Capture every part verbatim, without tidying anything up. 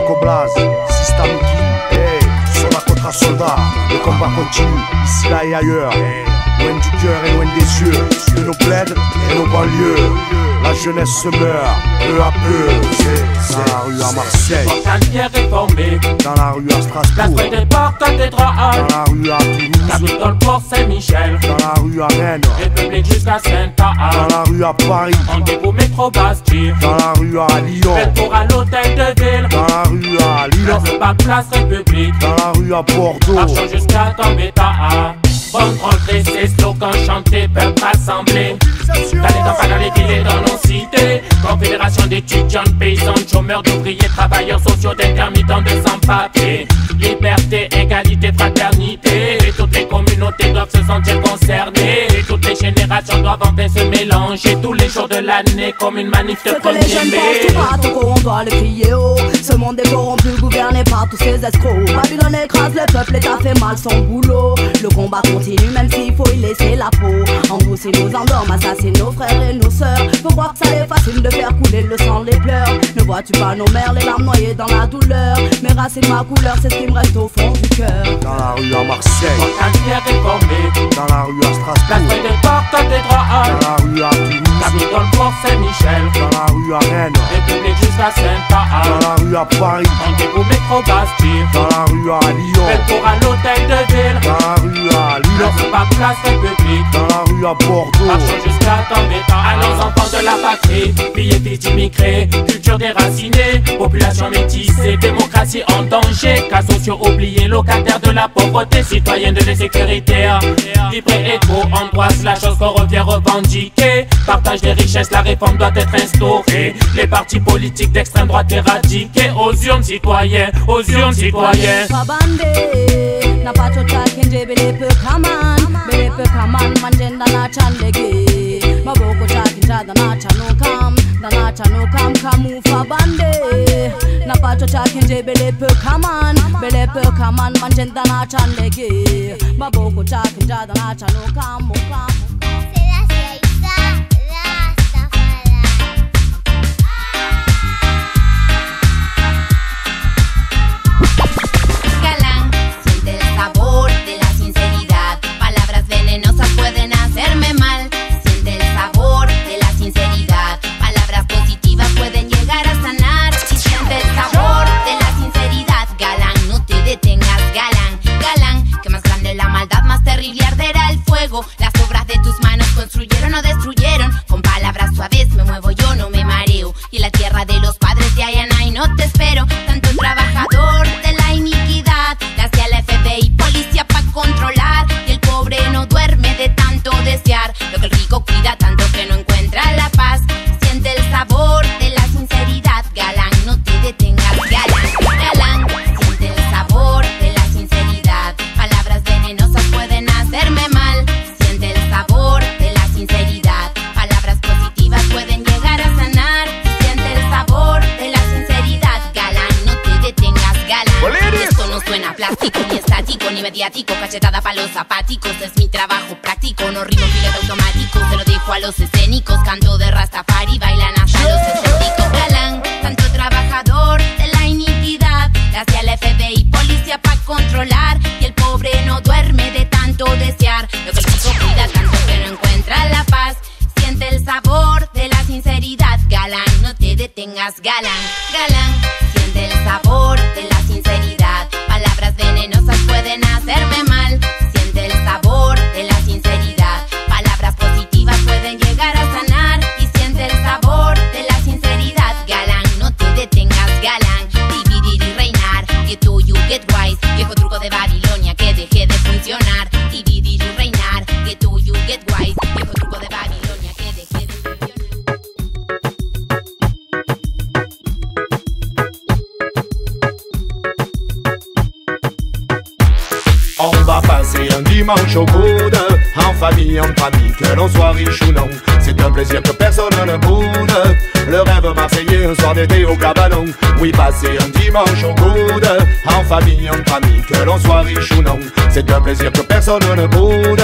Blaze, Sistamiki, hey, soldat contre soldat, le combat continue, ici, là et ailleurs, hey, loin du cœur et loin des yeux, de nos plaides et nos banlieues. La jeunesse se meurt, peu à peu. Dans la rue à Marseille, Porte-à-pierre réformée. dans la rue à Strasbourg, Place des portes cathédrales. dans la rue à Toulouse, Capitole Port Saint-Michel. dans la rue à Rennes, République jusqu'à dans Sainte-Anne. la rue à Paris, Rendez-vous métro Bastille. dans la rue à Lyon, Belfort à l'hôtel de ville. dans la rue à Lille, Place de Bac, place République. dans la rue à Bordeaux, Marchons jusqu'à Gambetta. Bonne rentrée, ces slogans chantés, peuple rassemblé. Dans les campagnes, dans les villes et dans nos cités. Confédération d'étudiants, paysans, chômeurs, d'ouvriers, travailleurs sociaux, d'intermittents, de sans-papiers. Liberté, égalité, fraternité. Et toutes les communautés doivent se sentir concernées. Et toutes les générations doivent enfin se mélanger. Tous les jours de l'année comme une manif de Ce que les jeunes pensent tout pas, tout on doit le crier haut. Ce monde est corrompu, gouverné par tous ces escrocs. Babylone écrase le peuple, l'État fait mal son boulot. Le combat continue même s'il faut y laisser la peau. Endosser nos endormes, assassiner nos frères et nos sœurs. Faut croire que ça est facile de faire couler le sang, les pleurs. Ne vois-tu pas nos mères, les larmes noyées dans la douleur. Mes racines, ma couleur, c'est ce qui me reste au fond du cœur. dans la rue à Marseille, Porte-à-pierre réformée. dans la rue à Place Strasbourg, des portes cathédrales. dans la rue à Toulouse, Capitole Port Saint-Michel. dans la rue à Rennes, République jusqu'à dans Sainte-Anne. la rue à Paris, Rendez-vous métro Bastille. dans la rue à Lyon, Belfort à l'hôtel de ville. dans la rue à Lille, Place de Bac, place République. dans la rue à Bordeaux, Marchons jusqu'à Gambetta. À nos enfants de la patrie, filles et fils d'immigrés, culture déracinée, population métissée, démocratie en danger, cas sociaux oubliés, locataires de la pauvreté, citoyens de l'insécurité. Libre et égaux, embrasse la chose qu'on revient revendiquer. Partage des richesses, la réforme doit être instaurée. Les partis politiques d'extrême droite éradiqués. Aux urnes citoyens, aux urnes citoyens. Pabande, na pacho chakinje belepe kaman, belepe kaman manjenda na chandege. Maboko chakinja da na chanukam, da na chanukam kamu fabande. Na pacho chakinje belepe kaman, belepe kaman manjenda na chandege. Maboko chakinja da na chanukam mukam. Las obras de tus manos construyeron o destruyeron. Con palabras suaves me muevo yo, no me mareo. Y en la tierra de los padres de Ayanay no te espero. Tanto trabajador de la iniquidad, hacia la F B I, policía pa' controlar. Y el pobre no duerme de tanto desear lo que el rico cuida tanto que no encuentra la paz. Siente el sabor de la sinceridad, galán, no te detengas, galán, galán. Siente el sabor de la sinceridad, palabras venenosas pueden hacerme mal. Siente el sabor de la sinceridad, palabras positivas pueden llegar a sanar. Siente el sabor de la sinceridad, galán, no te detengas, galán. Esto no suena plástico, ni estático, ni mediático. Cachetada pa' los zapáticos, es mi trabajo práctico. No rimo piloto automático, se lo dejo a los escénicos. Canto de Rastafari, bailan hasta los escépticos, galán. Tanto trabajador de la iniquidad, hacia la F B I, policía pa' controlar. Y el pobre no duerme de tanto desear lo que el chico cuida tanto que no encuentra la paz. Siente el sabor de la sinceridad, galán, no te detengas, galán, galán. Siente el sabor de la sinceridad, palabras venenosas pueden hacerme mal. Siente el sabor de la sinceridad, palabras positivas pueden llegar a sanar. Y siente el sabor de la sinceridad, galán, no te detengas, galán. Dividir y reinar, get to you get wise. Viejo truco de Babilonia que deje de funcionar. Dividir y reinar, get to you get wise. Viejo truco de Babilonia que deje de funcionar. On va passer un dimanche au coude, en famille, entre amis, que l'on soit riche ou non. C'est un plaisir que personne ne boude. Le rêve marseillais, un soir d'été au cabanon. Oui, passer un dimanche au coude, en famille, entre amis, que l'on soit riche ou non. C'est un plaisir que personne ne boude.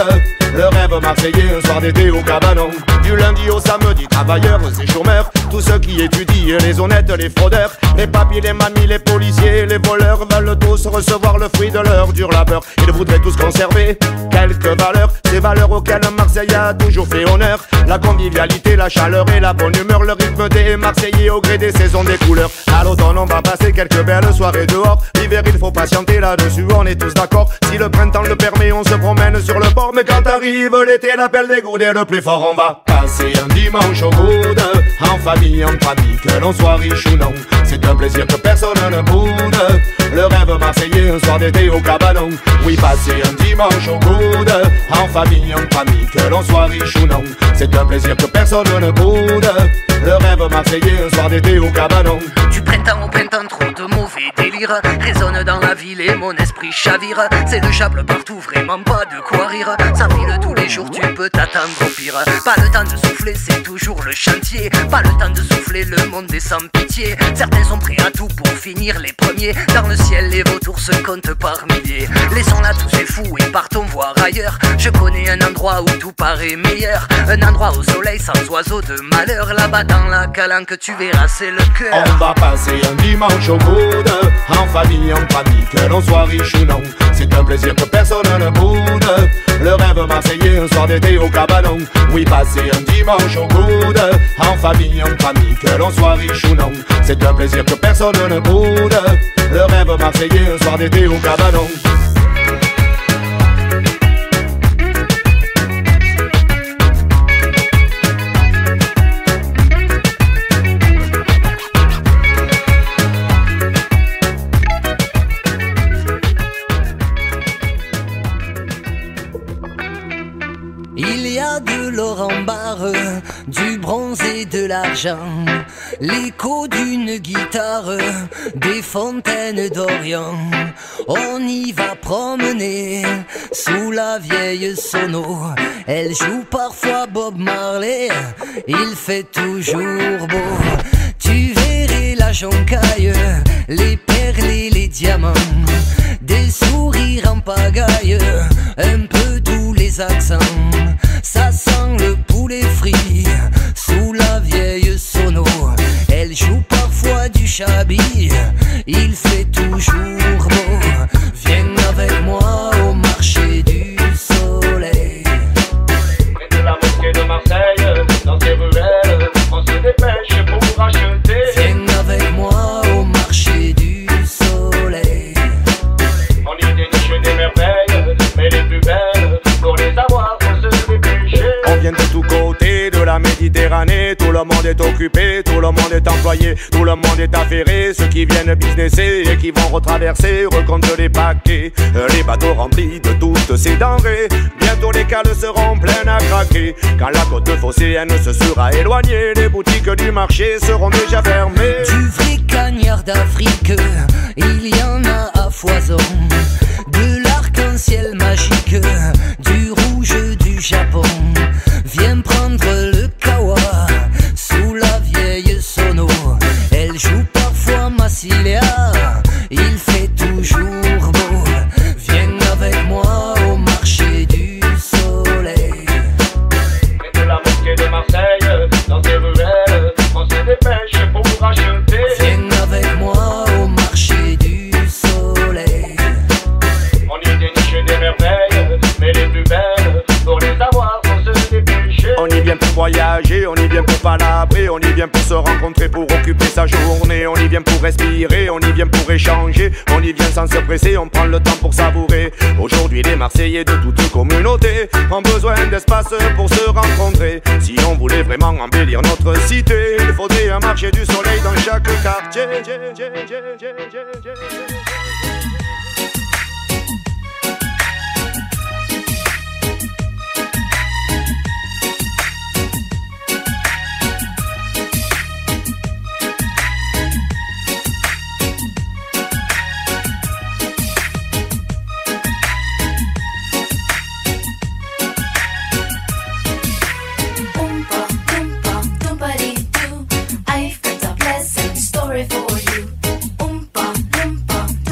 Le rêve marseillais, un soir d'été au cabanon. Du lundi au samedi, travailleurs et chômeurs, tous ceux qui étudient, les honnêtes, les fraudeurs, les papis, les mamies, les policiers, les voleurs veulent tous recevoir le fruit de leur dur labeur. Ils voudraient tous conserver quelques valeurs, ces valeurs auxquelles Marseille a toujours fait honneur. La convivialité, la chaleur et la bonne humeur, le rythme des Marseillais au gré des saisons, des couleurs. À l'automne on va passer quelques belles soirées dehors. L'hiver il faut patienter, là-dessus on est tous d'accord. Si le printemps le permet, on se promène sur le port. Mais quand arrive l'été, l'appel des goudes est le plus fort. On va passer un dimanche au coude, en famille, entre amis, que l'on soit riche ou non. C'est un plaisir que personne ne boude. Le rêve marseillais, un soir d'été au cabanon. Oui, passer un dimanche au coude, en famille, entre amis, que l'on soit riche ou non. C'est un plaisir que personne ne boude. Le rêve marseillais, un soir d'été au cabanon. Du printemps au printemps, trop de mauvais délire résonne dans la ville et mon esprit chavire. C'est le chable partout, vraiment pas de quoi rire. Ça file tous les jours, tu peux t'attendre au pire. Pas le temps de souffler, c'est toujours le chantier. Pas le temps de souffler, le monde est sans pitié. Certains sont prêts à tout pour finir les premiers. Dans le ciel, les vautours se comptent par milliers. Laissons-la tous ces fous et partons voir ailleurs. Je connais un endroit où tout paraît meilleur. Un endroit au soleil sans oiseaux de malheur. Là-bas dans la calanque, tu verras, c'est le cœur. On va passer un dimanche au coude, en famille, entre amis, que l'on soit riche ou non. C'est un plaisir que personne ne boude. Le rêve marseillais, un soir d'été au cabanon. Oui, passer un dimanche au coude, en famille, entre amis, que l'on soit riche ou non. C'est un plaisir que personne ne boude. Le rêve marseillais, un soir d'été au cabanon. Il y a de l'or en barre, du bronze et de l'argent, l'écho d'une guitare, des fontaines d'Orient. On y va promener sous la vieille sono. Elle joue parfois Bob Marley, il fait toujours beau. Tu verrais la joncaille, les perles et les diamants, des sourires en pagaille, un peu tous les accents. Ça sent le poulet frit sous la vieille sono. Elle joue parfois du chablis, il fait toujours beau. Viens avec moi au marché du soleil. Près de la mosquée de Marseille, dans ces ruelles, on se dépêche pour acheter. Viens avec moi au marché du soleil. On y déniche des merveilles, mais les plus belles, pour les avoir, faut se dépêcher. On vient de tous côtés de la Méditerranée, tout le monde est occupé, tout le monde est employé, tout le monde est affairé. Ceux qui viennent businesser et qui vont retraverser recomptent les paquets, les bateaux remplis de toutes ces denrées. Bientôt les cales seront pleines à craquer. Quand la côte phocéenne se sera éloignée, les boutiques du marché seront déjà fermées. Du vrai cagnard d'Afrique, il y en a à foison. De l'arc-en-ciel magique, du rouge du Japon. Viens prendre le kawa sous la vieille sono. Elle joue parfois Massilia, il fait toujours beau. Viens avec moi au marché du soleil. Près de la mosquée de Marseille, dans ces ruelles, on se dépêche pour acheter. Viens avec moi au marché du soleil. On y déniche des merveilles, mais les plus belles, pour les avoir, faut se dépêcher. On y vient pour voyager, on y vient pour palabrer, on y vient pour se rencontrer, pour occuper sa journée. On y vient pour respirer, on y vient pour échanger, on y vient sans se presser, on prend le temps pour savourer. Aujourd'hui les Marseillais de toute communauté ont besoin d'espace pour se rencontrer. Si on voulait vraiment embellir notre cité, il faudrait un marché du soleil dans chaque quartier. I've got a pleasant story for you. Oompa loompa,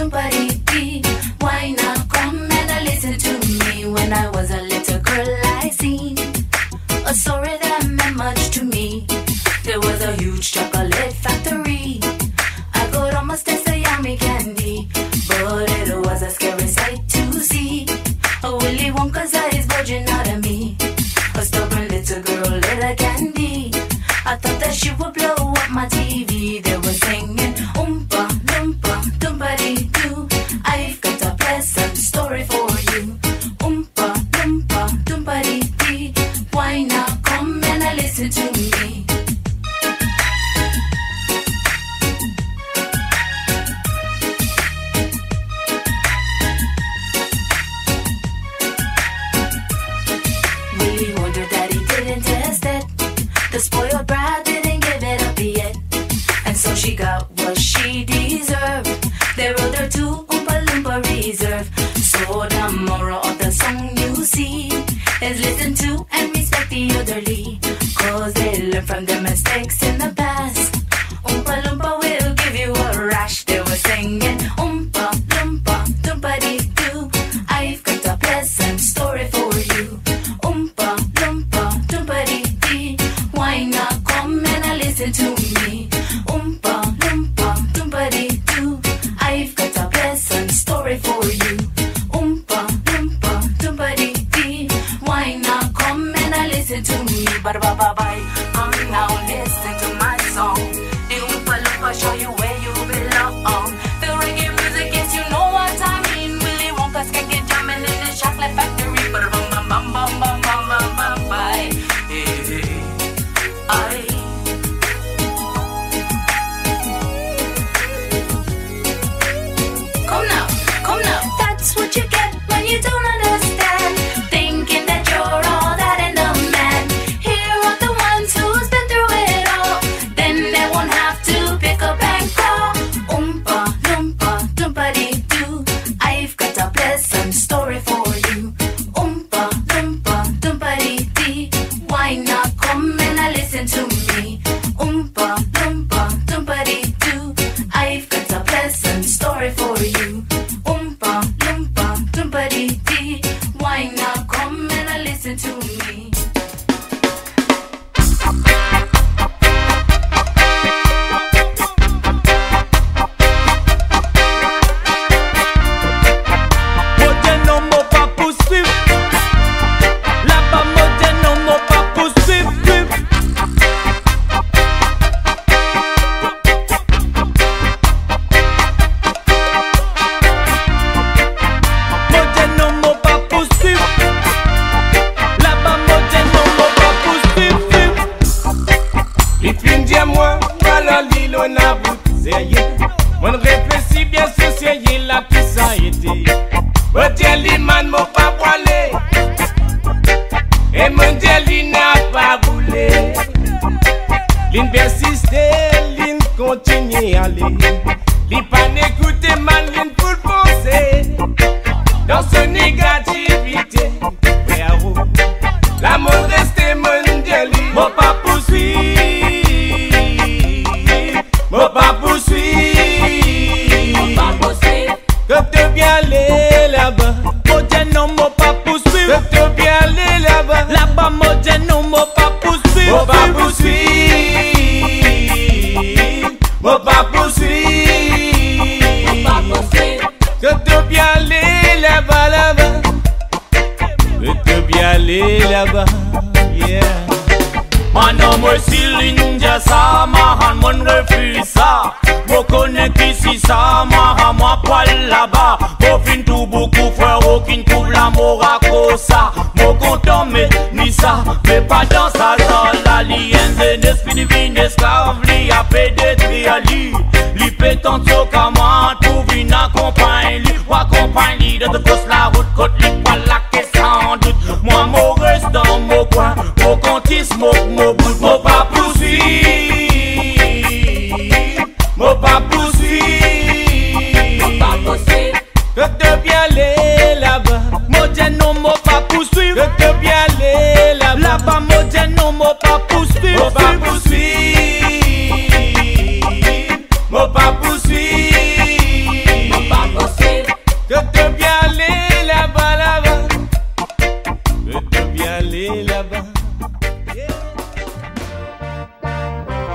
my T V, they were singing Oompa Loompa Doompity-Doo. I've got a pleasant story for you. Oompa Loompa Doompity-Dee. Why not come and listen to me? Willie wondered that he didn't test it. The spoiled brat didn't give it up yet, and so she got what she deserved. They wrote her to Oompa Loompa Reserve. So the moral of the song, you see, is listen to and respect the elderly, cause they learn from their mistakes in the past. Oompa Loompa will give you a rash. They were singing Oompa Loompa Doompity-Doo. I've got a pleasant story for you. Oompa Loompa Doompity-Dee. Why not come and listen to me? Oompa Loompa Doompity-Doo. I've got a pleasant story for you. Oompa Loompa Doompity-Dee. Why not come and listen to me? Ba-da-ba-ba-bye. Come now, listen to my song. The Oompa Loompa show you where you belong. The reggae music, yes, you know what I mean. Willy Wonka's get jamming in the chocolate factory. Ba-da-bum-bum-bum-bum-bum-bum-bye. Hey, hey. I Come now, come now. That's what you get when you don't understand. Thinking that you're all that in a man. Here are the ones who's been through it all. Then they won't have to pick up and call. Oompa Loompa Doompity-Doo. I've got a pleasant story for you. Oompa Loompa Doompity-Dee. Why not come and listen to me? Oompa Loompa Doompity-Doo. I've got a pleasant story for you. Oompa Loompa Doompity-Dee. Why not come and listen to me? Modène mot pas poursuivre. Là-bas modène mot pas poursuivre. Modène mot pas poursuivre. Là-bas modène mot pas poursuivre. Il fin dire moi, voilà l'île on a bouteillé. Mon réfléchit bien sur ce yé là qui ça a été. Mon dieu l'imman m'a pas voilé. Et mon dieu l'in n'a pas voulu. L'in persiste, l'in continue à aller. L'in pas n'écouter man, l'in pour penser. Dans son négativité, frérot. L'amour reste mon dieu l'in. Mot pas poursuivre. Mot pas poursuivre. Que te bien aller là-bas. Modène mot pas poursuivre. Que te bien aller là-bas. Là-bas modène mot pas poursuivre. Mot pas poursuivre. Mot pas poursuivre. Que te bien aller là-bas, là-bas. Que te bien aller là-bas. Yeah. Mano moi si l'india ça, mahan mon refuse ça. Mo connais qu'ici ça, mahan moi poil là-bas. Mo fin tout beaucoup frère, aucune trouve l'amour à cause ça. Mo content mais ni ça, mais pas dans sa zone. L'alliance d'esprit divine esclave, li a fait des triali. Li pétant au comment, tout vient accompagner lui. Ou accompagne lui de te cause la route, côte li pas la caisse sans doute. Moi mo reste dans mon coin, mo contis, mo mo bout, mo pas poursuivre. Mo pas poursuivre. Que te bien aller là-bas. Modène mo pas poursuivre. Que te bien aller là-bas. Là-bas modène mo pas poursuivre. Mo pas poursuivre. Mo pas poursuivre. Que te bien aller là-bas, là-bas. Que te bien aller là-bas. Yeah.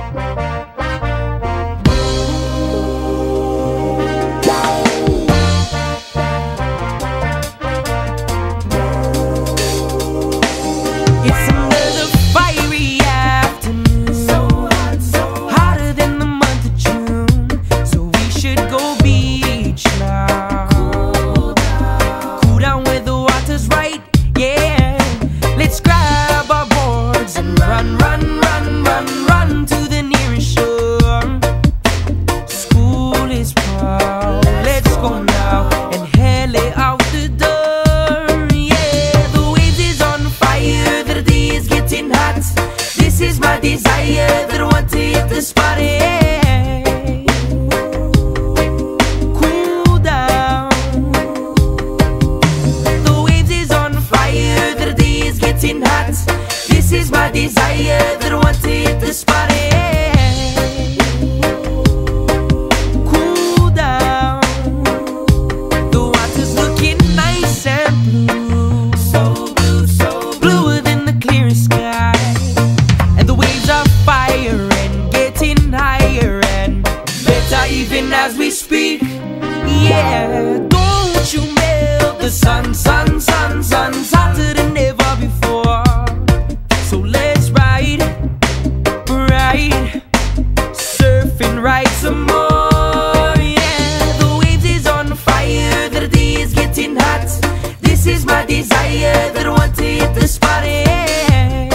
as we speak. Yeah, don't you melt the sun, sun, sun, sun's hotter than ever before. So let's ride, ride, surfing right some more. Yeah, the waves is on fire, the day is getting hot. This is my desire that I want to hit the spot. Yeah.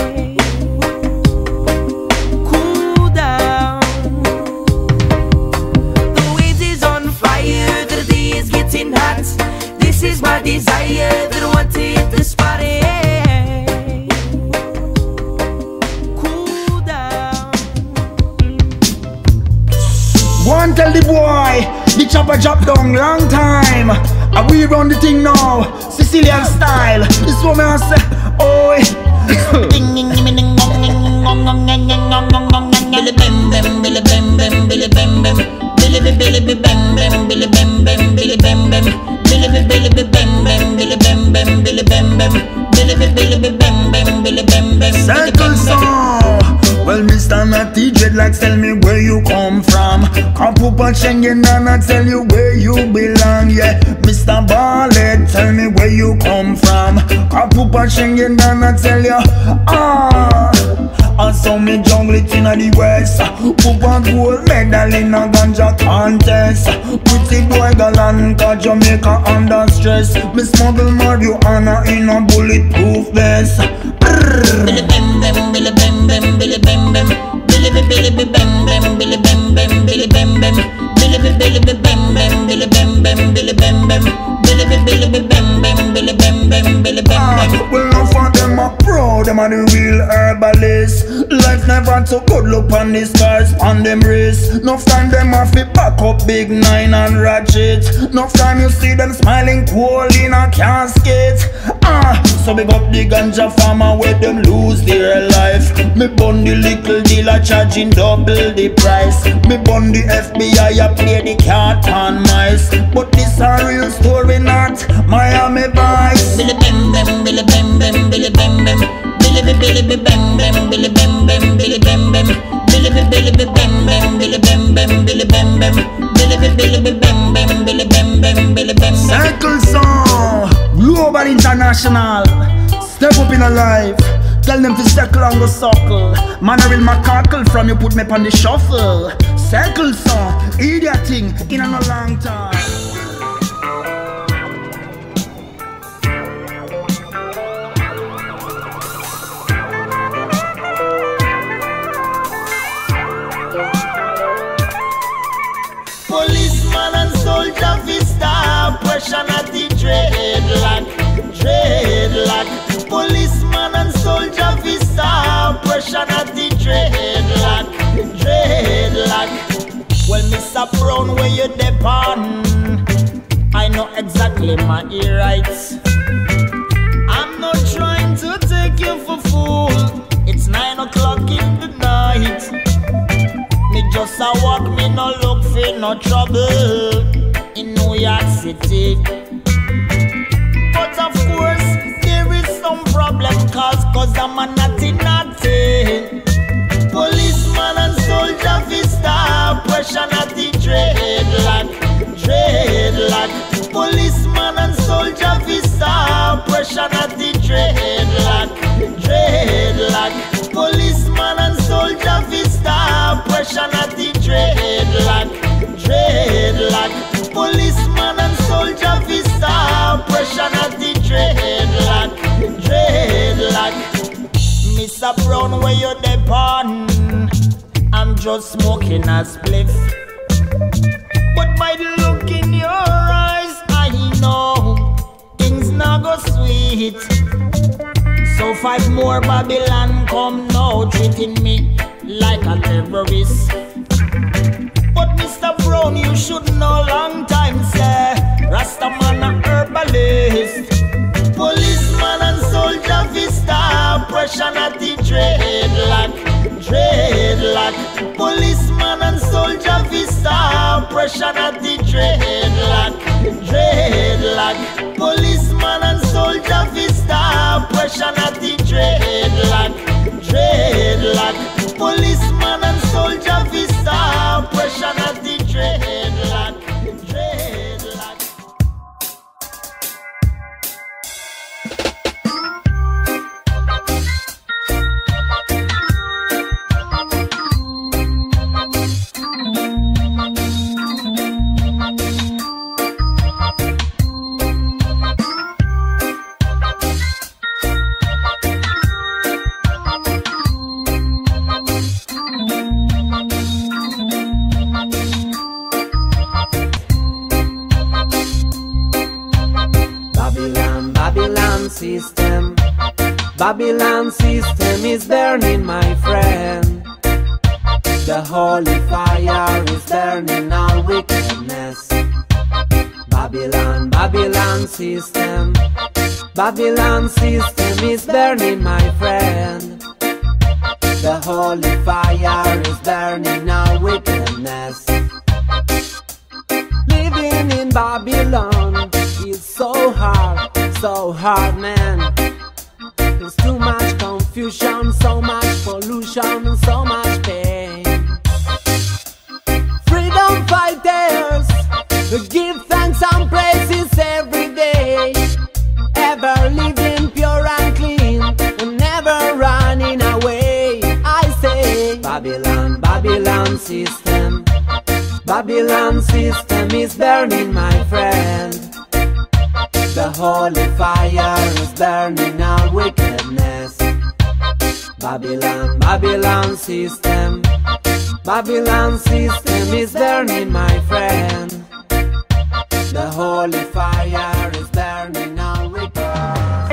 Cool down. The waves is on fire, the day is getting hot. This is my desire that I want to hit the spot. Yeah. Cool down. Go and tell the boy, the chopper drop down long time. And we run the thing now, Sicilian style. This woman I say, oh. Billy bam bam, Billy bam bam, Billy bam bam, Billy Billy Billy bam bam, Billy bam bam, Billy bam bam, Billy Billy Billy bam bam, Billy bam bam, Billy bam bam, Billy Billy Billy bam bam, Billy bam bam. Circle song. Well, Mister Natty Dreadlocks, tell me where you come from. Come up on Schengen and I tell you where you belong. Yeah, Mister Ballet, tell me where you come from. Come up on Schengen and I tell you, ah. And so me jungle it in the west. Who want gold medal in a ganja contest. Pretty boy Galanka, Jamaica under stress. Me smuggle marijuana in a bulletproof vest. Billy bam bam, Billy bam bam, Billy bam bam, Billy Billy Billy bam bam, Billy bam bam, Billy bam bam, Billy Billy Billy bam bam, Billy bam bam, Billy bam bam, Billy Billy Billy bam bam, Billy bam bam, Billy bam bam. Well, enough of them are pro, them are the real herbalists. Life never too good, look on the scars on them wrists. Enough time them have to back up big nine and ratchet. Enough time you see them smiling cool in a casket. Ah, so big up the ganja farmer where them lose their life. Me bun the little dealer charging double the price. Me bun the F B I a play the cat and mice. But this a real story, not Miami Vice. Billy bam bam, Billy bam bam, Billy bam bam, Billy Billy Billy bam bam, Billy bam bam, Billy bam bam, Billy Billy Billy bam bam, Billy bam bam, Billy bam bam, Billy Billy Billy bam bam, Billy bam bam, Billy bam bam. Circle song, global international. Step up in a life. Tell them to circle and go circle. Man, I will macackle from you put me on the shuffle. Circle song, idiot thing in a long time. Policeman and soldier vista, pressure not the dreadlock, dreadlock. Policeman and soldier vista, pressure not the dreadlock, dreadlock. Well, Mister Brown, where you depend? I know exactly my rights. I'm not trying to take you for fool. It's nine o'clock in the night. Me just a walk, me no look for no trouble in New York City. But of course, there is some problem cause, cause I'm a naughty naughty. Policeman and soldier vista, pressure naughty dreadlock, dreadlock. Policeman and soldier vista, pressure naughty dreadlock, dreadlock. Policeman and soldier vista, pressure naughty dreadlock, dreadlock. Policeman and soldier vista, pressure naughty dreadlock, dreadlock. Mister Brown, where you depend? I'm just smoking a spliff. But by the look in your eyes, I know things not go sweet. So five more Babylon come now, treating me like a terrorist. But Mister Brown, you should know long time, sir. Rastaman a herbalist. Policeman and soldier vista, pressure not the dreadlock, dreadlock. Policeman and soldier vista, pressure not the dreadlock, dreadlock. Policeman and soldier vista, pressure not the dreadlock, dreadlock. Policeman and soldier vista. Babylon system is burning, my friend. The holy fire is burning all wickedness. Babylon, Babylon system. Babylon system is burning, my friend. The holy fire is burning all wickedness. Living in Babylon is so hard, so hard, man. There's too much confusion, so much pollution, so much pain. Freedom fighters, they give thanks and praises every day. Ever living pure and clean, and never running away. I say, Babylon, Babylon system. Babylon system is burning, my friend. The holy fire is burning all wickedness. Babylon, Babylon system. Babylon system is burning, my friend. The holy fire is burning all wickedness.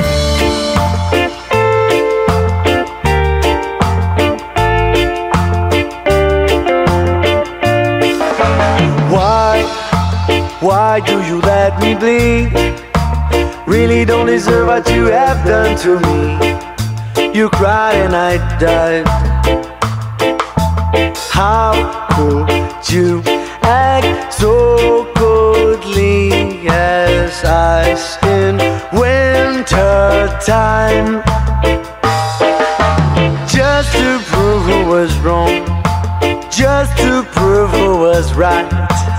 Why, why do you let me bleed? Really don't deserve what you have done to me. You cried and I died. How could you act so coldly as ice in winter time? Just to prove who was wrong, just to prove who was right.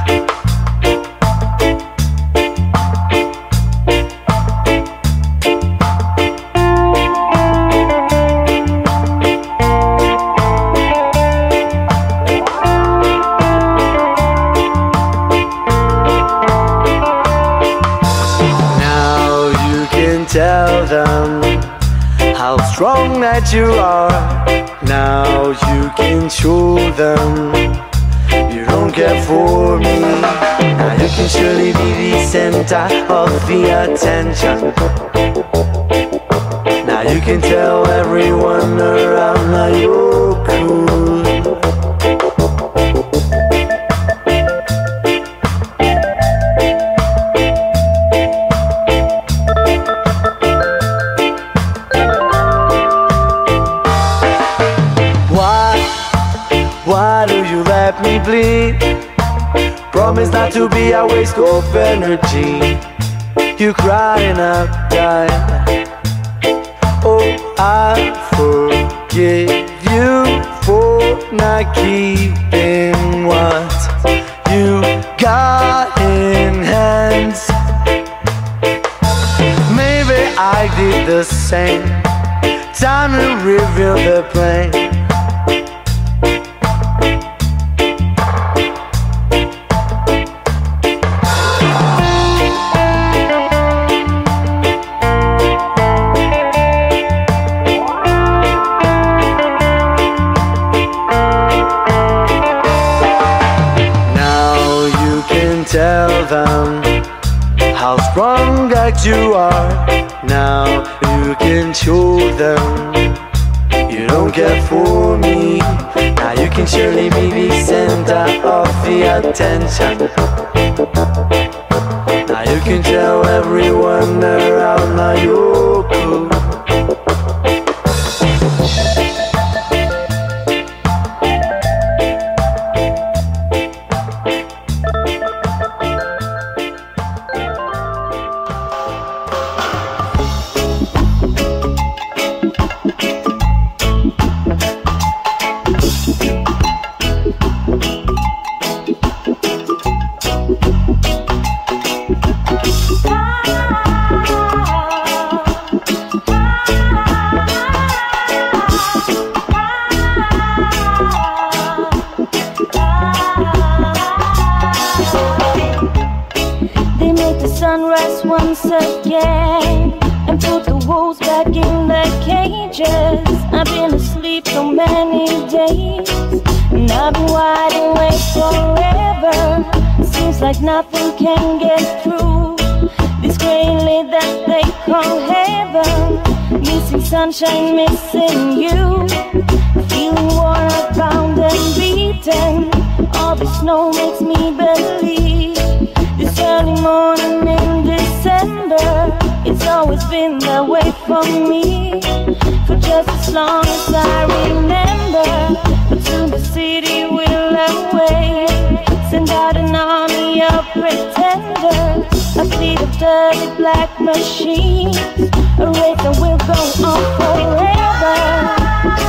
Tell them how strong that you are. Now you can show them you don't care for me. Now you can surely be the center of the attention. Now you can tell everyone around that you're cool. Me bleed. Promise not to be a waste of energy. You cry and I die. Oh, I forgive you for not keeping what you got in hands. Maybe I did the same. Time to reveal the plan. Tell them how strong that you are. Now you can show them you don't care for me. Now you can surely be the center of the attention. Now you can tell everyone around that you're cool. Once again, and put the wolves back in their cages. I've been asleep so many days, and I've been wide awake forever. Seems like nothing can get through this gray lane that they call heaven. Missing sunshine missing you. Feeling worn out, bound and beaten. All the snow makes me believe this early morning in December. It's always been that way for me, for just as long as I remember. But soon the city will awake, send out an army of pretenders, a fleet of dirty black machines, a race that will go on forever.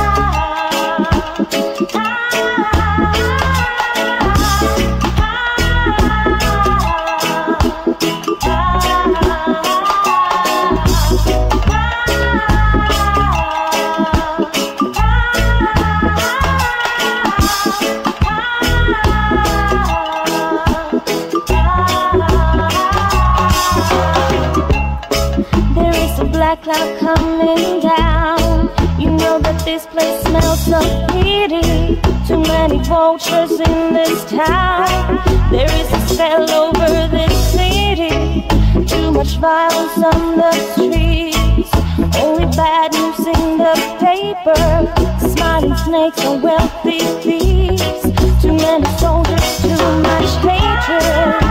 Black cloud coming down. You know that this place smells so pretty. Too many vultures in this town. There is a spell over this city. Too much violence on the streets. Only bad news in the paper. Smiling snakes and wealthy thieves. Too many soldiers, too much hatred.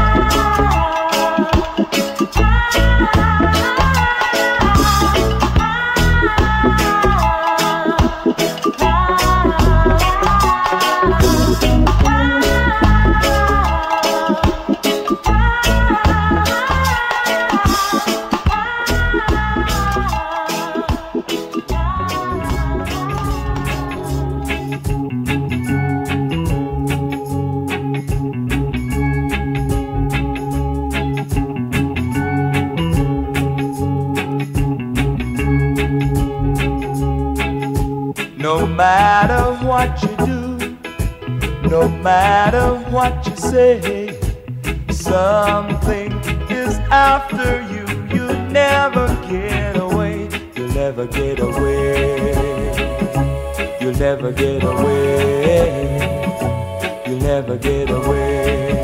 No matter what you do, no matter what you say, something is after you. You'll never get away. You'll never get away. You'll never get away. You'll never get away.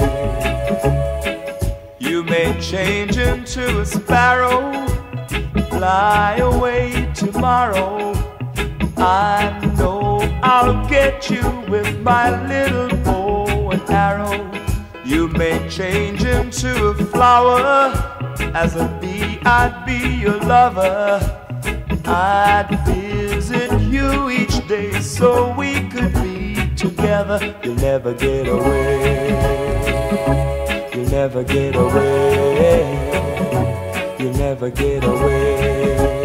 You may change into a sparrow, fly away tomorrow. I know I'll get you with my little bow and arrow. You may change into a flower. As a bee, I'd be your lover. I'd visit you each day so we could be together. You'll never get away. You'll never get away. You'll never get away.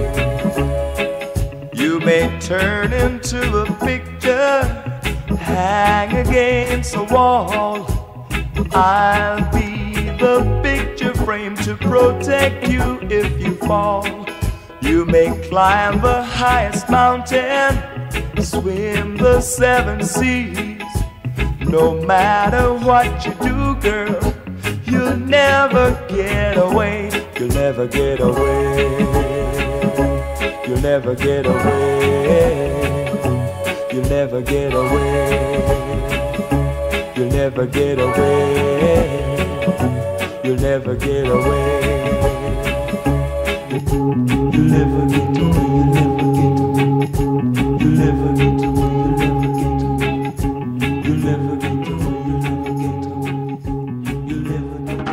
You may turn into a picture, hang against a wall. I'll be the picture frame to protect you if you fall. You may climb the highest mountain, swim the seven seas. No matter what you do, girl, you'll never get away. You'll never get away. You'll never get away. You'll never get away. You'll never get away. You'll never get away. You'll never get away. You'll never get away. You'll never get away. You'll never get away. You'll never get away.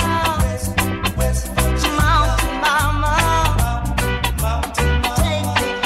Take me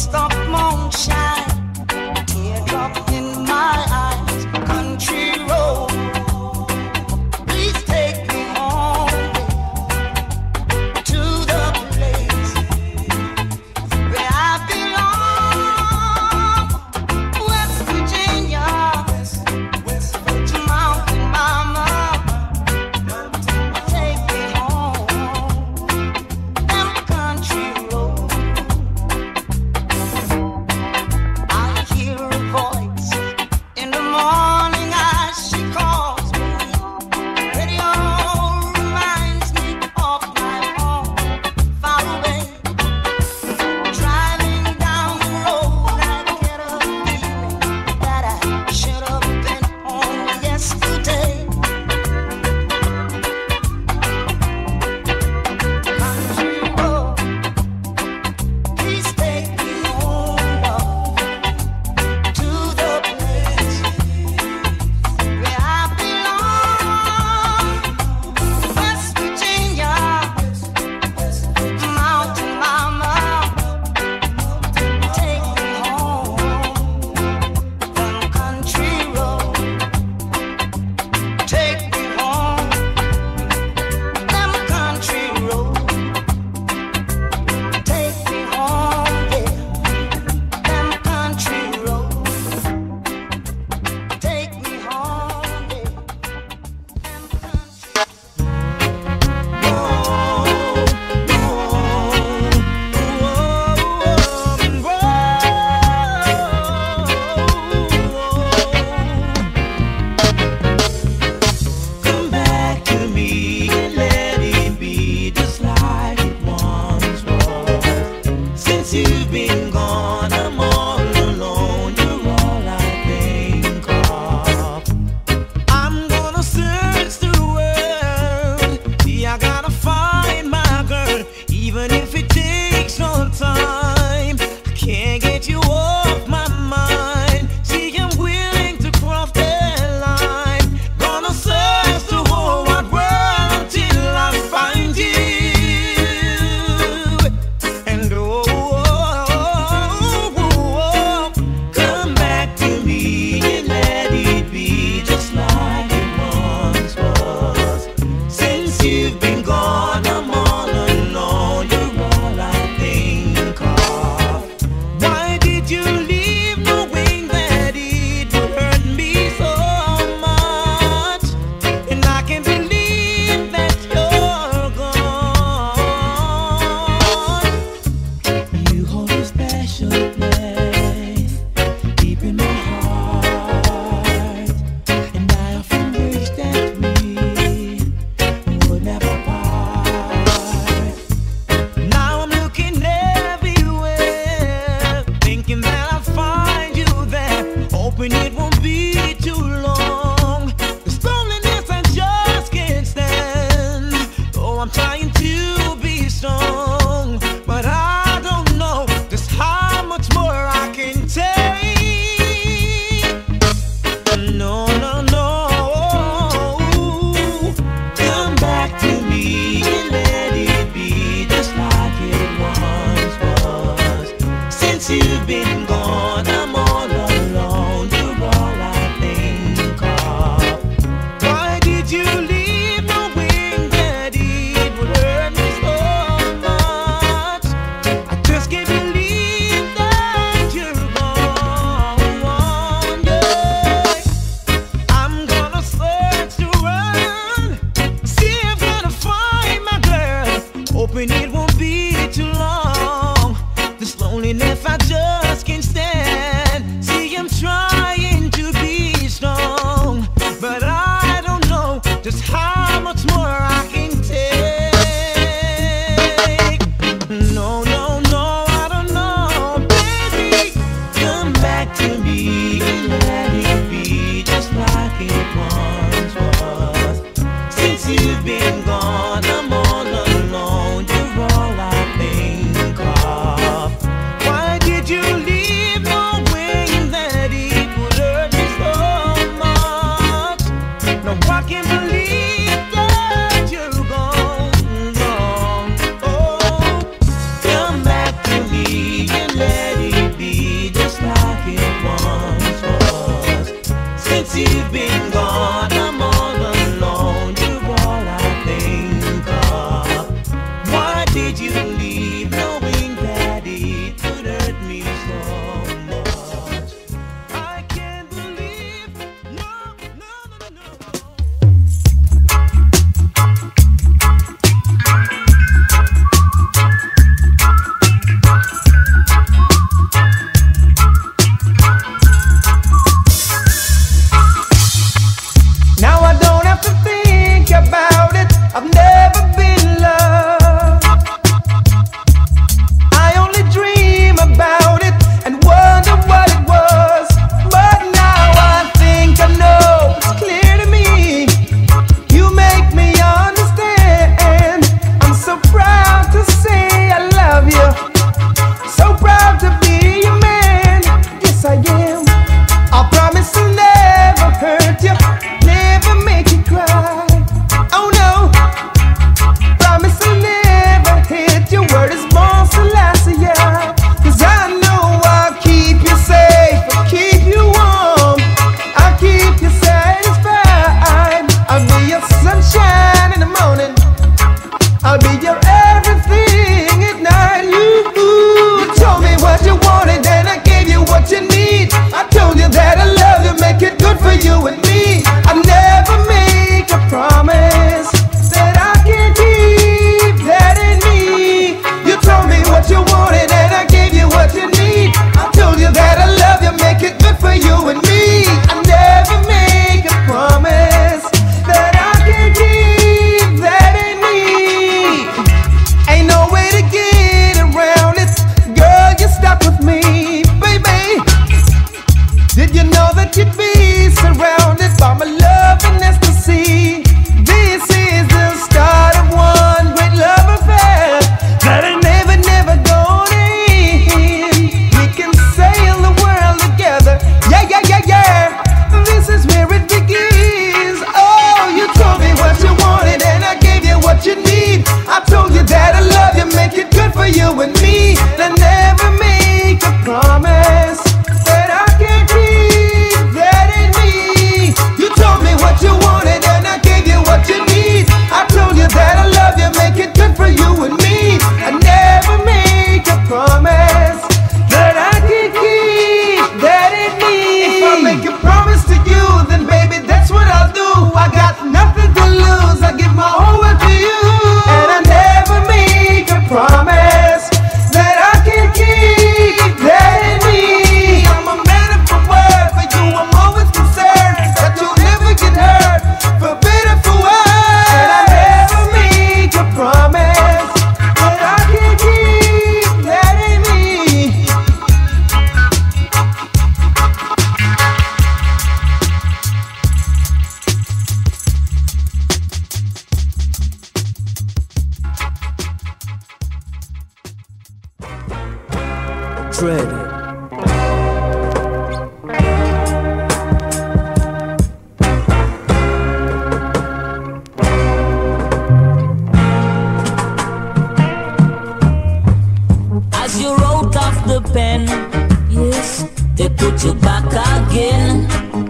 stop moonshine, teardrop in my eyes, country road. Please take me home to the place where I belong, West Virginia, to Mountain Mama. Take me home, them country roads. I hear a voice in the morning as she calls me. Radio reminds me of my home far away. Driving down the road, I get a feeling that I should have been home yesterday. Country road, please take me home, love, to the place where I belong, West Virginia, Mountain Mama. Take me home, them country road. Take me home, them country road. Take me home, yeah, them country road. Take me home, yeah, them Come back to me and let it be just like it once was. Since you've been gone, I'm all alone. You're all I think of. I'm gonna search the world. See, I gotta find my girl, even if it takes some time. I can't get you off my mind. See, I'm willing to cross that line. Gonna search the whole wide world till I find you. And oh, oh, oh, oh, come back to me and let it be just like it once was. Since you've been gone, I'm all alone. You're all I think of. Why did you leave knowing that it would hurt me so much? And I can't believe that you're gone. You hold a special place deep in my heart, and I often wish that we would never part. Now I'm looking everywhere, thinking that I'll find you there, hoping it won't be too long. This loneliness I just can't stand, though I'm trying to be strong, but I don't know just how much more I can take. No, no, no. Come back to me and let it be just like it once was. Since you've been gone, I'm all alone. You're all I think of. Why did you leave knowing that it would hurt me so much? I just can't believe that you're gone. Yeah. I'm gonna search to run, see if I'm gonna find my girl, hoping it won't be too long. This loneliness I just can't stand. See, I'm trying to be strong, but I don't know just how much more I can take. No, no, no, I don't know, baby. Come back to me and let it be just like it once was. Since you've been gone, I'm all alone. You're all I think of. Why did you leave me off the pen. Yes, they put you back again.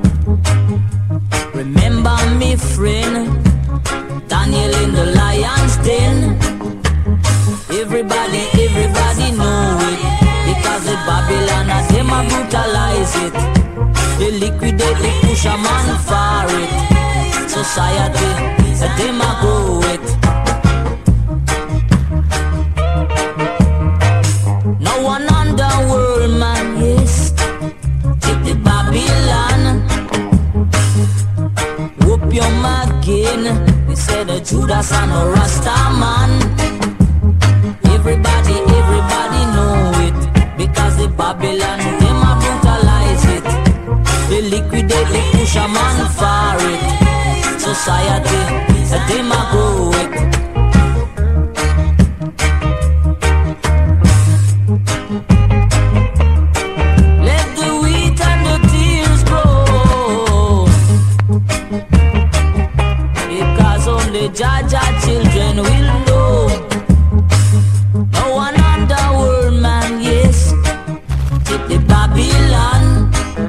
Remember me friend, Daniel in the lion's den. Everybody, everybody know it, because the Babylon as them a brutalize it. They liquidate, they push a man for it. Society, a them a go it. No one underworld man, yes, take the Babylon. Whoop your again. We said a Judas and a Rasta man. Everybody, everybody know it, because the Babylon, them a brutalize it. They liquidate, they push a man for it. Society, them a go it. Let the wheat and the tears grow, because only Jaja children will know. No one underworld man, yes, take the Babylon.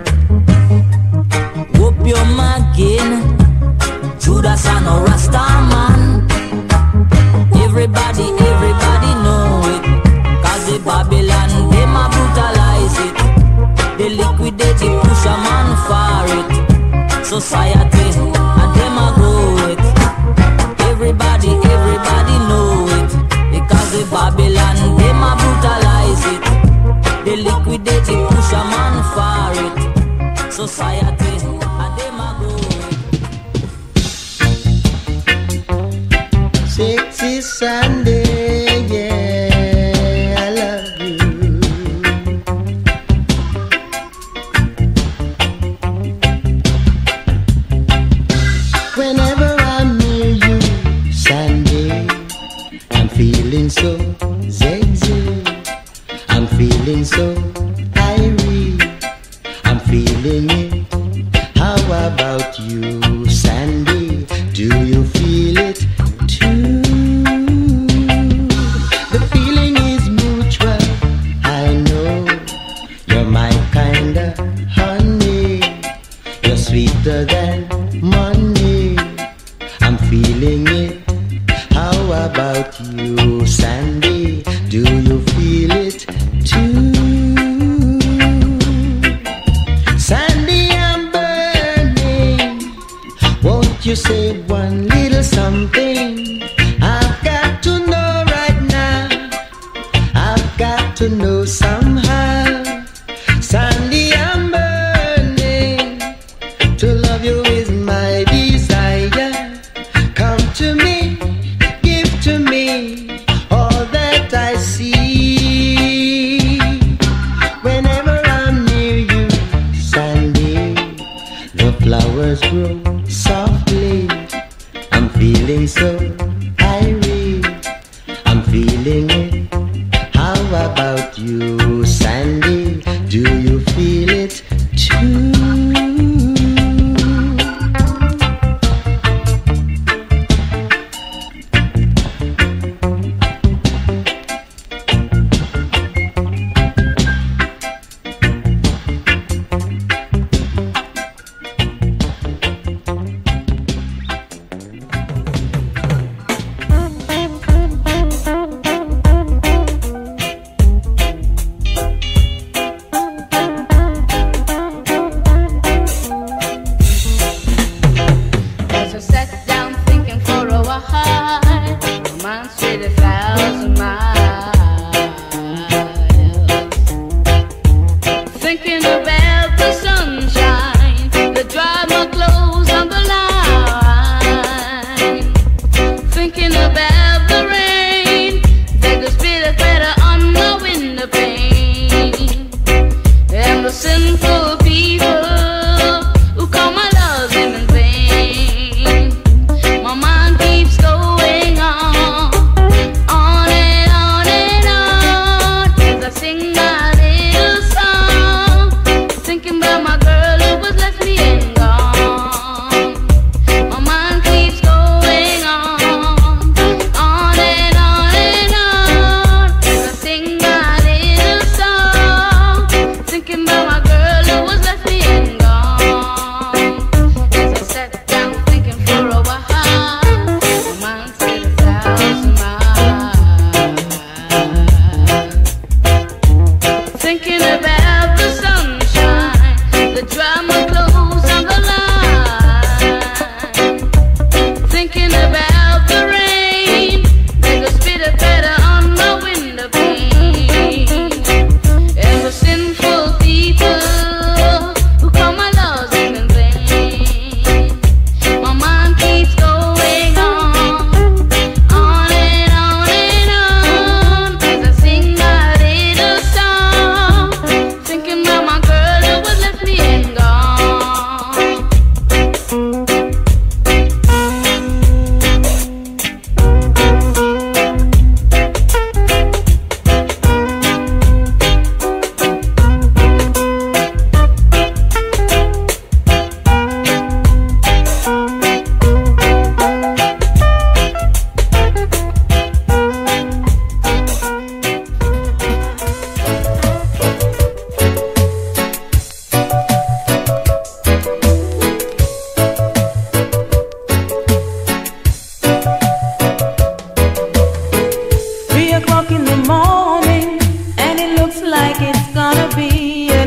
Whoop your again, Judas and a Rasta man. Everybody, everybody know it, cause the Babylon, them a brutalize it. They liquidate it, push a man for it. Society, and them a go it. Everybody, everybody know it, because the Babylon, them a brutalize it. They liquidate it, push a man for it. Society, and them a go it. Sexy Sunday, yeah, I love you. Whenever I'm near you, Sunday, I'm feeling so sexy. I'm feeling so irie. I'm feeling it. How about you, Sandy? Do you feel it too? The feeling is mutual. I know you're my kinda honey. You're sweeter than money. I'm feeling it. How about you, Sandy? Do you feel it too? Sandy, I'm burning. Won't you say one little something? I've got to know right now. I've got to know somehow. Sandy, I'm burning. To love you is my desire. Come to me, give to me all that I see. Whenever I'm near you, Sandy, the flowers grow softly. I'm feeling so irie. I'm feeling it. How about you, Sandy? Do you feel it too?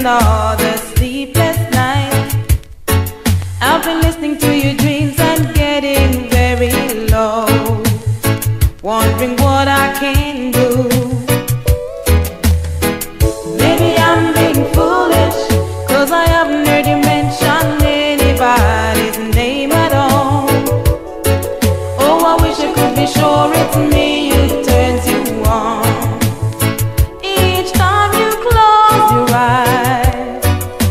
another sleepless night. I've been listening to your dreams and getting very low, wondering what I can do. Maybe I'm being foolish, cause I haven't heard you mention anybody's name at all. Oh, I wish I could be sure it's me who turns you on. Each time you close your eyes,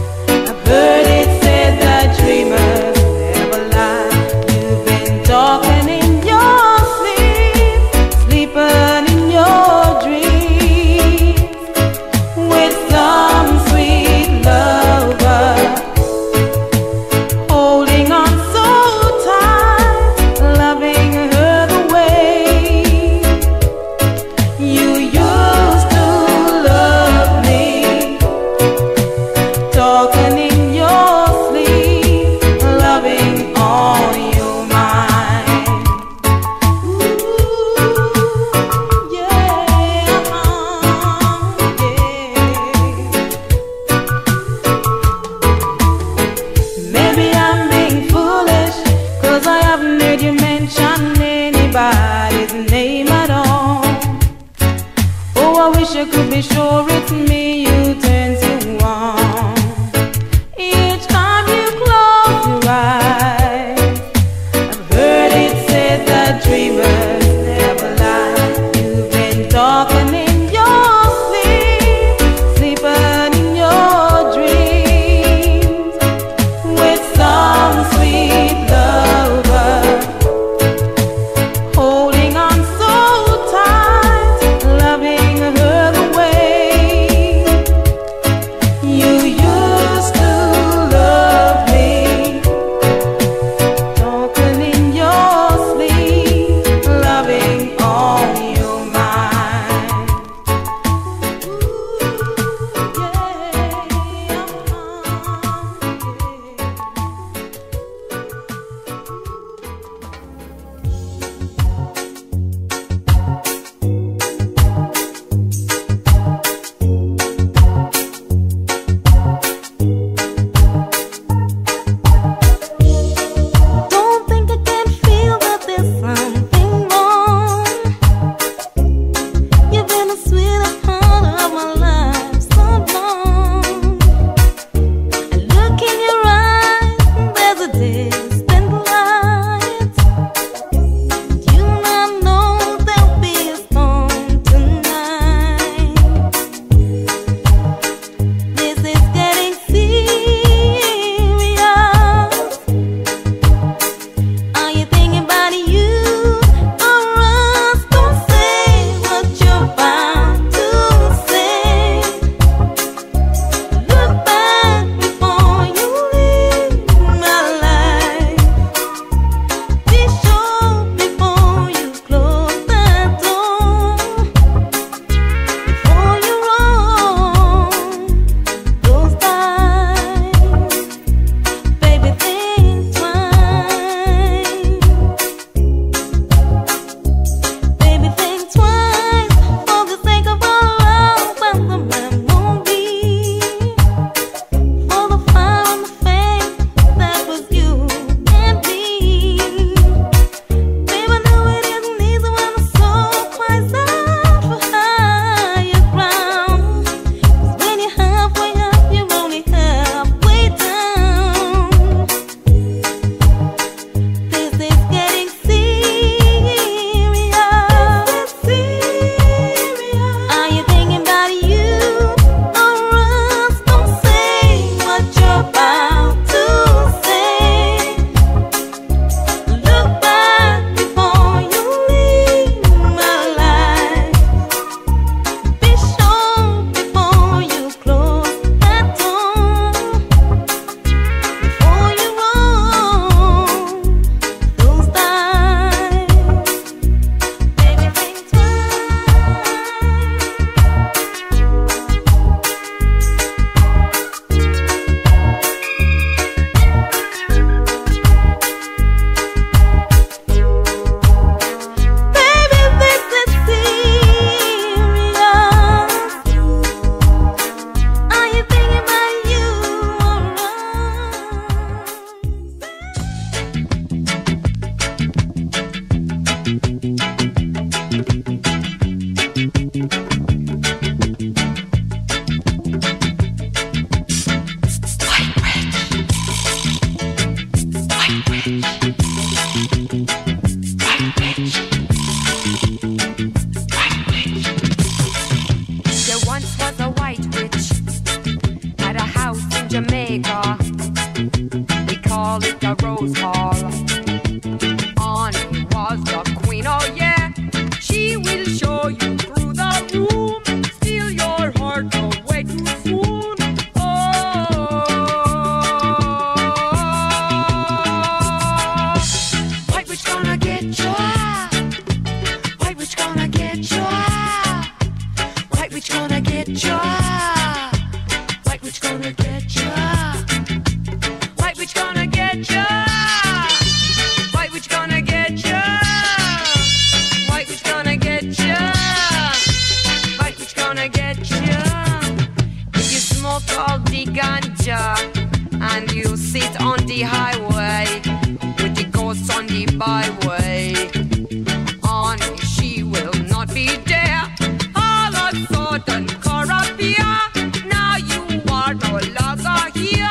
gonna get ya? White witch gonna get ya? White witch gonna get ya? White witch gonna get ya? White witch gonna get ya? If you smoke all the ganja and you sit on the highway with the ghosts on the byway, honey, she will not be there. All of a sudden, corrupt here. Now you are no longer here.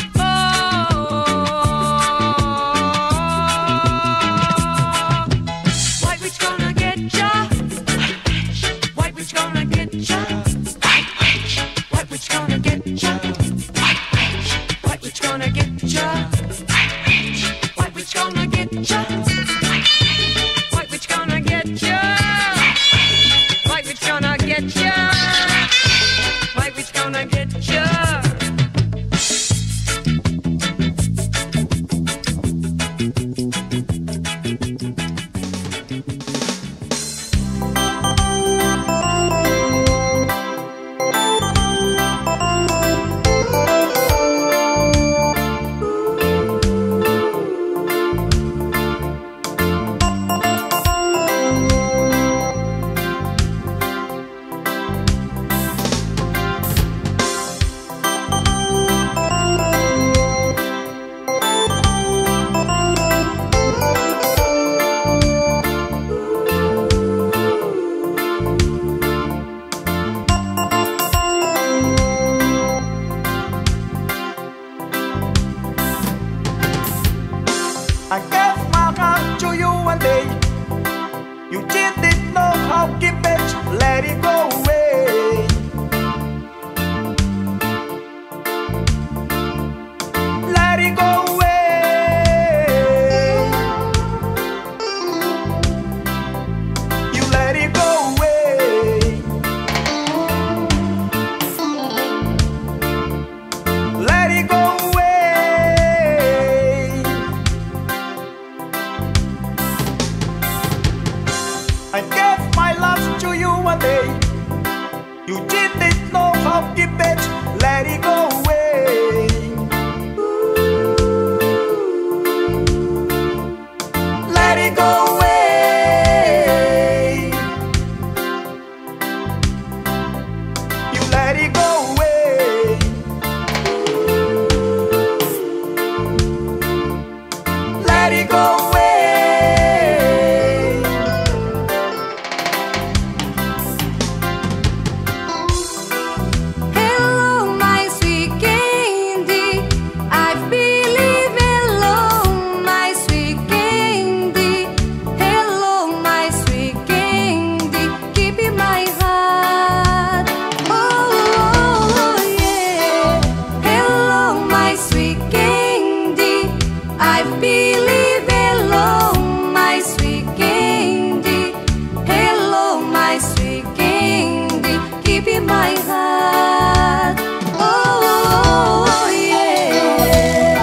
Oh, white witch gonna get ya? White witch gonna get ya? White witch, white witch gonna get ya? White witch, white witch gonna get ya? White witch, white witch gonna get ya? White witch gonna get ya? White witch gonna get ya? White witch gonna get ya? I gave my heart to you one day. You didn't know how to keep it. Let it go away. Let it go away. You let it go away. Let it go away. I gave my love to you one day. You didn't know how to keep it. Let it go away. Let it go away. You let it go away. Let it go away. Hello, my sweet candy. I believe hello, my sweet candy. Hello, my sweet candy. Keep in my heart. Oh, oh, yeah. Hello, my sweet candy. I believe hello, my sweet candy. Hello, my sweet candy. Keep in my heart. Oh, oh, oh, yeah.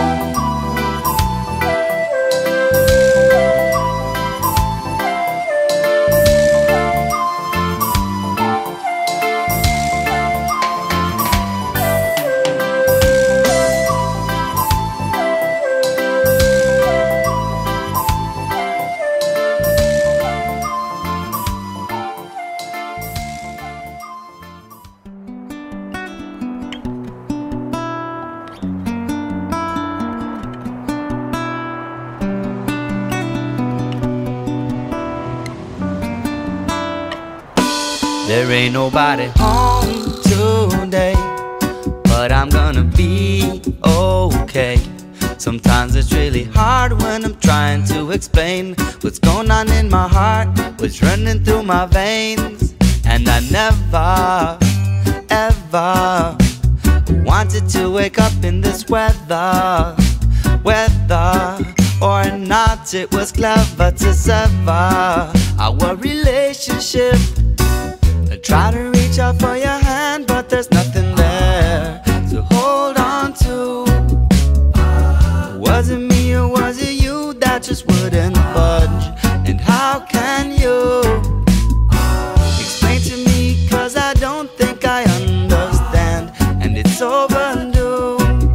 There ain't nobody home today, but I'm gonna be okay. Sometimes it's really hard when I'm trying to explain what's going on in my heart, what's running through my veins. And I never, ever wanted to wake up in this weather. Whether or not it was clever to sever our relationship. I try to reach out for your hand, but there's nothing there to hold on to. Was it me or was it you that just wouldn't budge? And how can you explain to me? Cause I don't think I understand. And it's so overdue.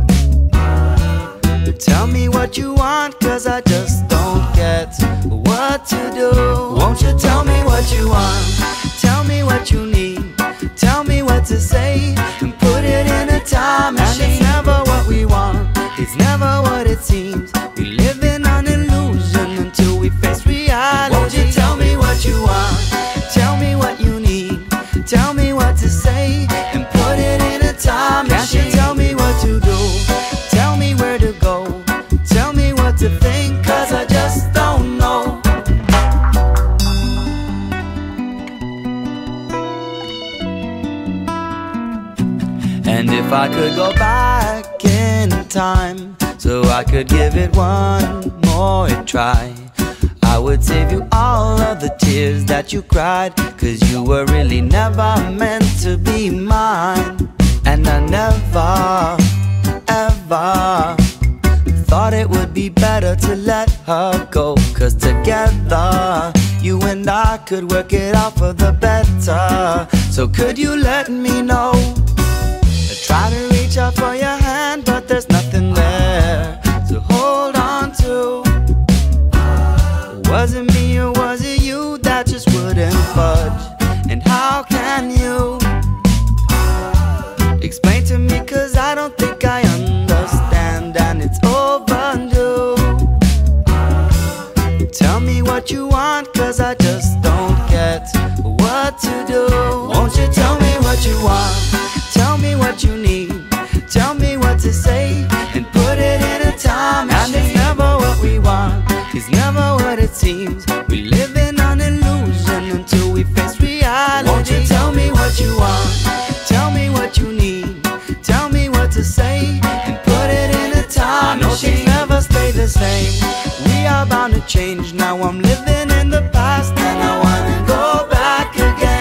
Tell me what you want, cause I just don't get what to do. Won't you tell me what you want? Tell me what you need. Tell me what to say and put it in a time machine. And it's never what we want, it's never what it seems. We live in an illusion until we face reality. Won't you tell me what you want? Tell me what you need. Tell me what to say and put it in a time machine. Can't you tell me what to do? Tell me where to go. Tell me what to think, cause I just don't know. And if I could go back in time, so I could give it one more try, I would save you all of the tears that you cried, cause you were really never meant to be mine. And I never, ever thought it would be better to let her go, cause together you and I could work it out for the better. So could you let me know? I try to reach out for your hand, but there's nothing there to hold on to. Was it me or was it you that just wouldn't budge? And how can you explain to me, cause I don't think I understand, and it's overdue. Tell me what you want, cause I just don't get what to do. Won't you tell me what you want? Tell me what you need. Tell me what to say and put it in a time machine. And it's never what we want, it's never what it seems. We live in an illusion until we face reality. Won't you tell me what you want? Tell me what you need. Tell me what to say and put it in a time machine. I know things never stay the same. We are bound to change. Now I'm living in the past and I wanna go back again.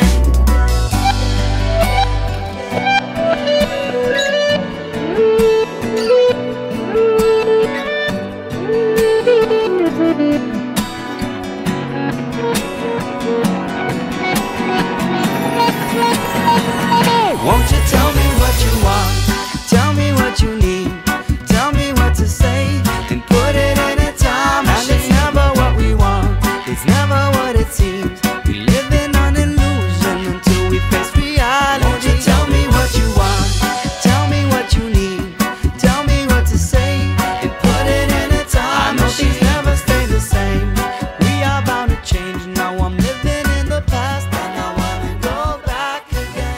Won't you tell me what you want? Tell me what you need. Tell me what to say and put it in a time machine. And it's never what we want, it's never what it seems. We live in an illusion until we face reality. Won't you tell me what you want? Tell me what you need. Tell me what to say and put it in a time machine. Things never stay the same. We are bound to change. Now I'm living in the past and I wanna go back again.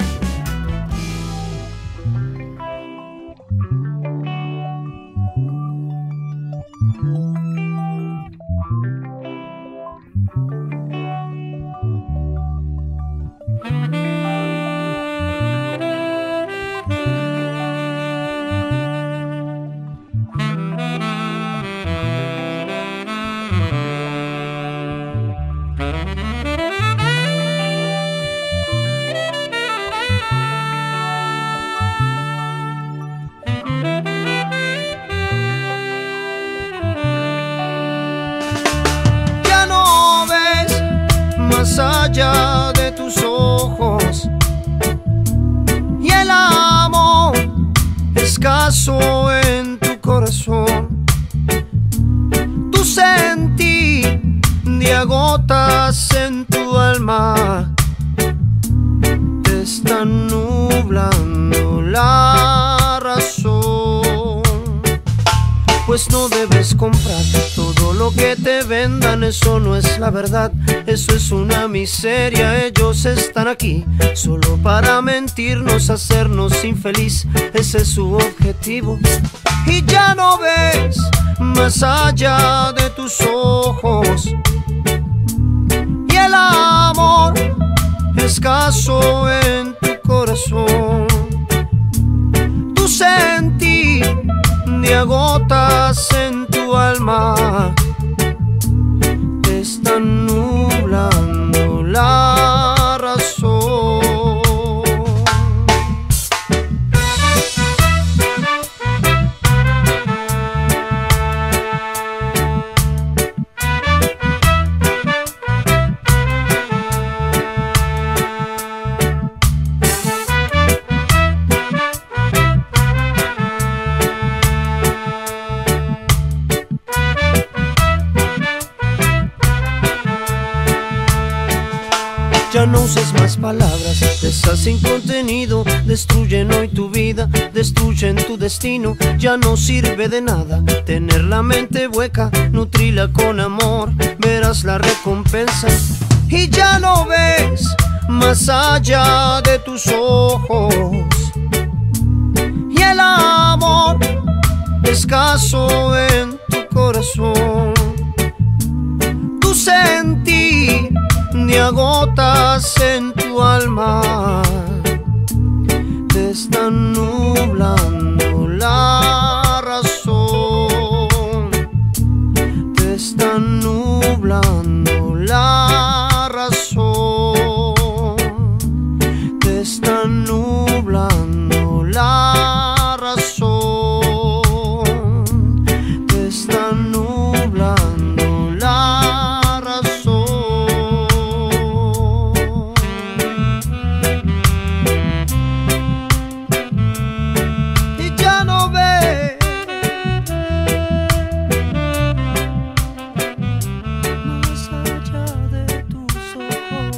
Ya no ves más allá de tus ojos y el amor escaso en tu corazón. Tu sentir de agotas en tu alma te están nublando la razón. Pues no debes comprar todo lo que te vendan, eso no es la verdad, eso es una miseria. Ellos están aquí solo para mentirnos, hacernos infeliz, ese es su objetivo. Y ya no ves más allá de tus ojos y el amor escaso en tu corazón. Tu sentir de agotas en tu alma te están nublando la razón. las palabras de esas sin contenido destruyen hoy tu vida, destruyen tu destino. Ya no sirve de nada tener la mente hueca, nutrila con amor, verás la recompensa. Y ya no ves más allá de tus ojos, y el amor escaso en tu corazón. Tu sentir te agotas en tu alma, te están nublando la razón, te están nublando la razón, te están nublando la razón, te están nublando la razón. Y ya no ves más allá de tus ojos.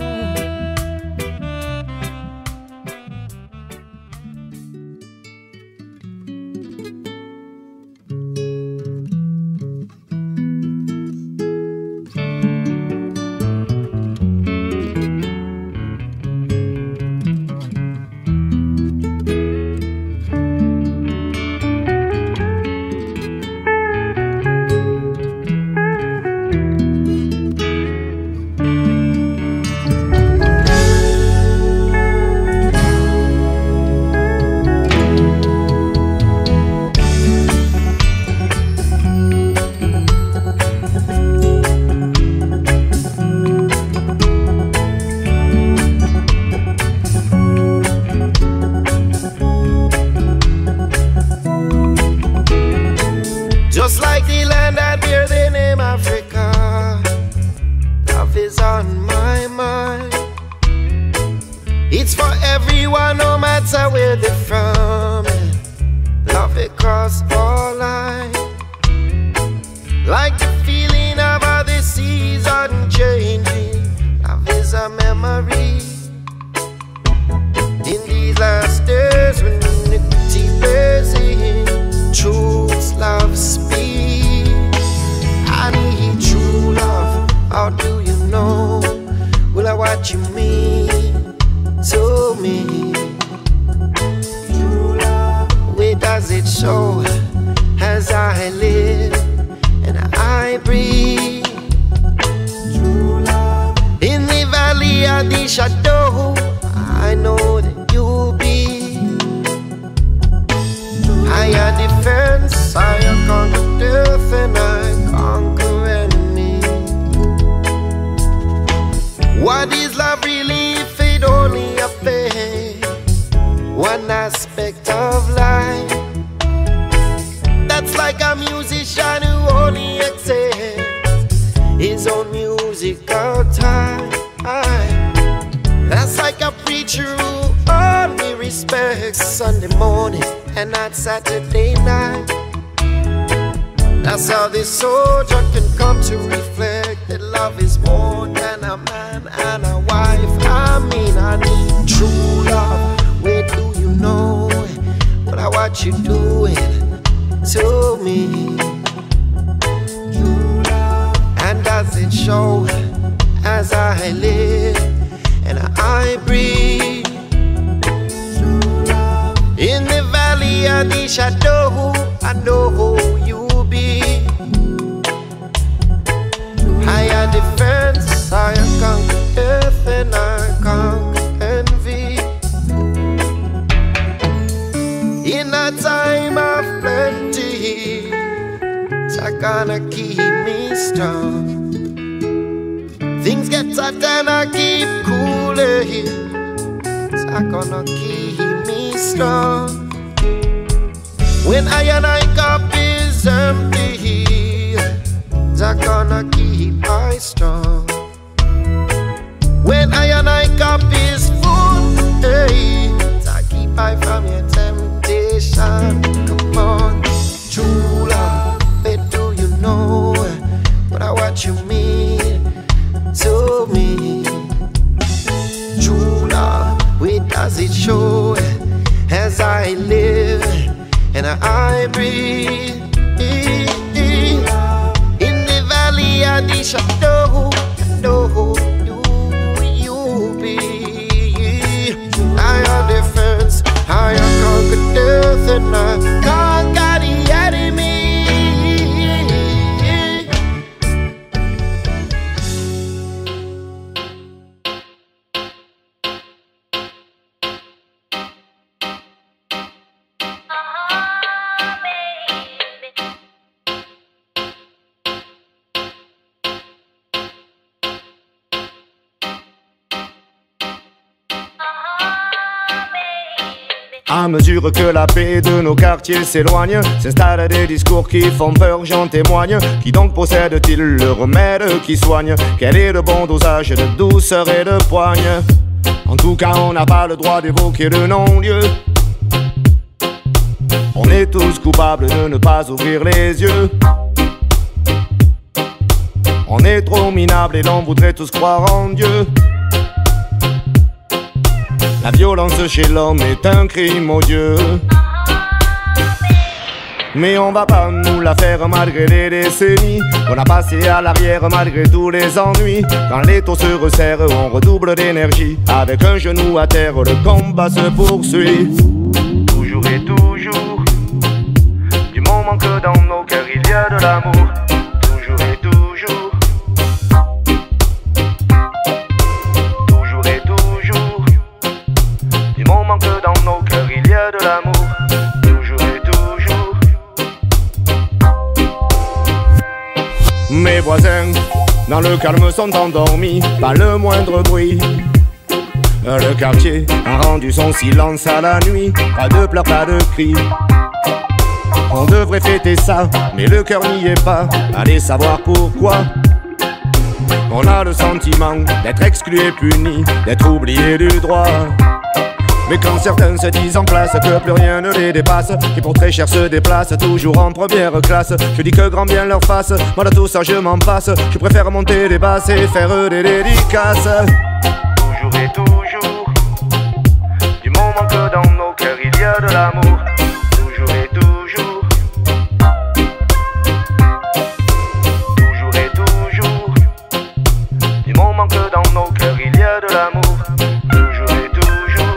Just like the land that bear the name Africa, love is on my mind. It's for everyone, no matter where they're from. Love across all lines. Like the feeling of how the seas unchanging. Love is a memory. In these last days when iniquity plays in, truth's love speaks. I need true love. How do you know? Will I what you mean to me? True love. Where does it show? As I live and I breathe. True love. In the valley of the shadow, I know that you'll be higher defense. I conquer death and I conquer enemy. What is love really if it only a play? One aspect of life. That's like a musician who only accepts his own musical time. That's like a preacher who only respects Sunday morning and not Saturday night. That's how this soldier can come to reflect that love is more than a man and a wife. I mean, I need true love. Where do you know what I what you doing to me? True love. And does it show as I live and I breathe? In the valley of the shadow, I know who you be. Higher defense, I conquer death and I conquer envy. In a time of plenty, it's gonna keep me strong. Things get hot and I keep cooling. It's gonna keep me strong. When I and I cup is empty, it's gonna keep I strong. When I and I cup is full, hey, it's keep I from your temptation. Come on, true love, but do you know what I what you mean to me? True I breathe. In the valley of the shadow, no, you, you be. I am the first, I am conquered death and I conquer the enemy. À mesure que la paix de nos quartiers s'éloigne, s'installent des discours qui font peur, j'en témoigne. Qui donc possède-t-il le remède qui soigne? Quel est le bon dosage de douceur et de poigne? En tout cas, on n'a pas le droit d'évoquer le non-lieu. On est tous coupables de ne pas ouvrir les yeux. On est trop minable et l'on voudrait tous croire en Dieu. La violence chez l'homme est un crime odieux. Mais on va pas nous la faire malgré les décennies qu'on a passé à l'arrière malgré tous les ennuis. Quand les taux se resserrent, on redouble d'énergie. Avec un genou à terre, le combat se poursuit. Toujours et toujours, du moment que dans nos cœurs il y a de l'amour. Toujours et toujours, toujours et toujours, du moment que dans nos cœurs il y a de l'amour. Toujours et toujours. Mes voisins, dans le calme sont endormis, pas le moindre bruit. Le quartier a rendu son silence à la nuit, pas de pleurs, pas de cris. On devrait fêter ça, mais le cœur n'y est pas. Allez savoir pourquoi. On a le sentiment d'être exclu et puni, d'être oublié du droit. Mais quand certains se disent en place que plus rien ne les dépasse, qui pour très cher se déplacent toujours en première classe, je dis que grand bien leur fasse, moi de tout ça je m'en passe. Je préfère monter des basses et faire des dédicaces. Toujours et toujours, du moment que dans nos cœurs il y a de l'amour. Toujours et toujours, toujours et toujours, du moment que dans nos cœurs il y a de l'amour. Toujours et toujours.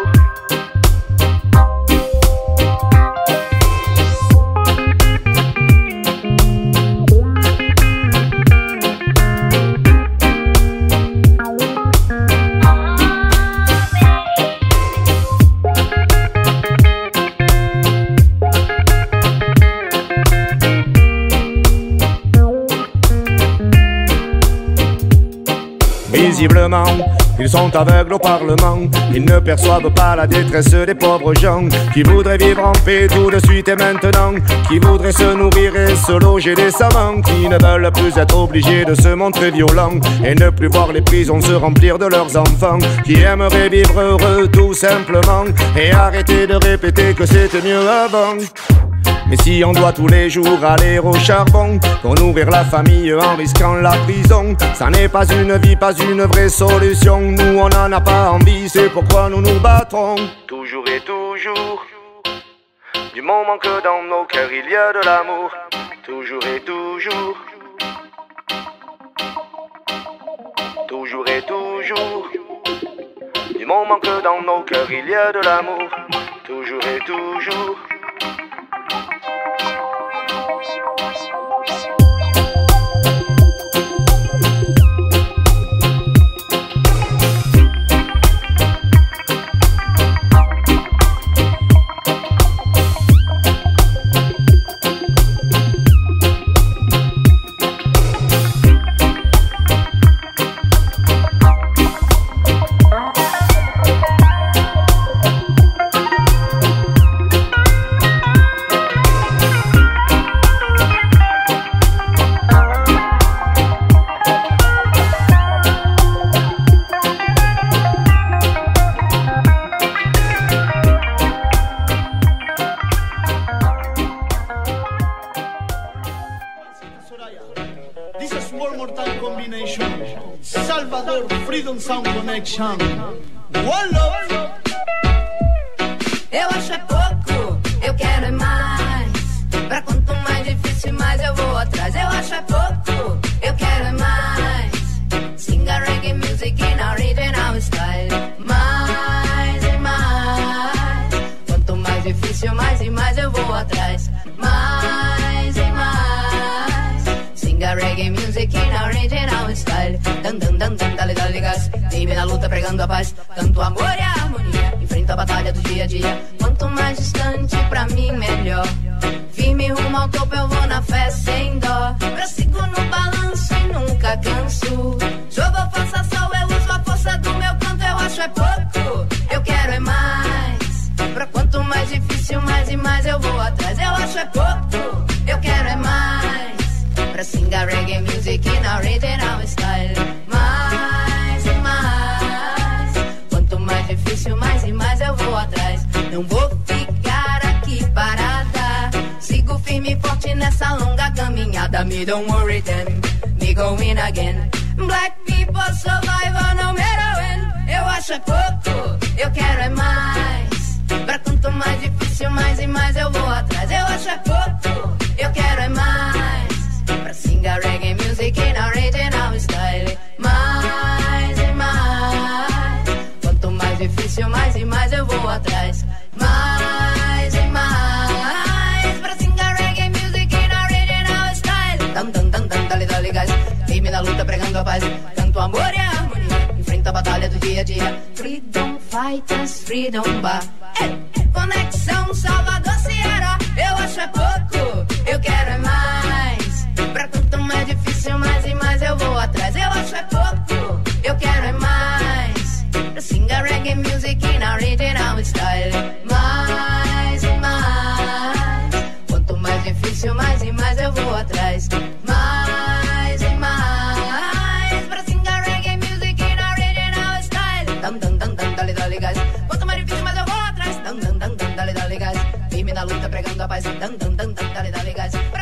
Visiblement, ils sont aveugles au Parlement. Ils ne perçoivent pas la détresse des pauvres gens qui voudraient vivre en paix tout de suite et maintenant, qui voudraient se nourrir et se loger décemment, qui ne veulent plus être obligés de se montrer violents et ne plus voir les prisons se remplir de leurs enfants, qui aimeraient vivre heureux tout simplement et arrêter de répéter que c'était mieux avant. Mais si on doit tous les jours aller au charbon pour nourrir la famille en risquant la prison, ça n'est pas une vie, pas une vraie solution. Nous on n'en a pas envie, c'est pourquoi nous nous battrons. Toujours et toujours, du moment que dans nos cœurs il y a de l'amour. Toujours et toujours, toujours et toujours, du moment que dans nos cœurs il y a de l'amour. Toujours et toujours. Salvador Freedom Sound Connection. One love. Eu acho é pouco, eu quero é mais. original style. Dan, dan, dan, dan, dale, dale, gás. Time na luta pregando a paz. Tanto amor e harmonia. Enfrenta a batalha do dia a dia. Quanto mais distante, pra mim melhor. Firme rumo ao topo, eu vou na fé sem dó. Prossigo no balanço e nunca canso. Jogo ou força sol, eu uso a força do meu canto. Eu acho é pouco, eu quero é mais. Pra quanto mais difícil, mais e mais eu vou atrás. Eu acho é pouco, eu quero é mais. Pra singar reggae music in original style. Mais e mais. Quanto mais difícil, mais e mais eu vou atrás. Não vou ficar aqui parada. Sigo firme e forte nessa longa caminhada. Me don't worry then, me going again. Black people survival no matter when. Eu acho é pouco, eu quero é mais. Pra quanto mais difícil, mais e mais eu vou atrás. Eu acho é pouco, eu quero é mais. Pra singar reggae music in original style. Mais e mais. Quanto mais difícil, mais e mais eu vou atrás. Mais e mais. Pra singar reggae music in original style. Dan, dan, dan, dan, dale, dale, guys. Firme na luta pregando a paz. Tanto amor e harmonia. Enfrenta a batalha do dia a dia. Freedom fighters, freedom bar. Hey, conexão Salvador Ceará. Eu acho é pouco, eu quero é mais. Pra quanto mais difícil, mais e mais eu vou atrás. Eu acho é pouco, eu quero é mais. Pra singar reggae music in original style. Mais e mais. Quanto mais difícil, mais e mais eu vou atrás. Mais e mais. Pra singar reggae music in original style. Dan, dan, dan, dan, dale, dale, guys. Quanto mais difícil, mais eu vou atrás. Dan, dan, dan, dan, dale, dale, guys. Firme na luta pregando a paz. Dan, dan, dan, dan, dale, dale, guys.